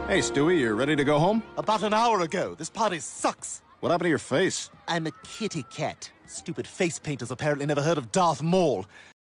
Hey, Stewie, you ready to go home? About an hour ago. This party sucks. What happened to your face? I'm a kitty cat. Stupid face painters apparently never heard of Darth Maul.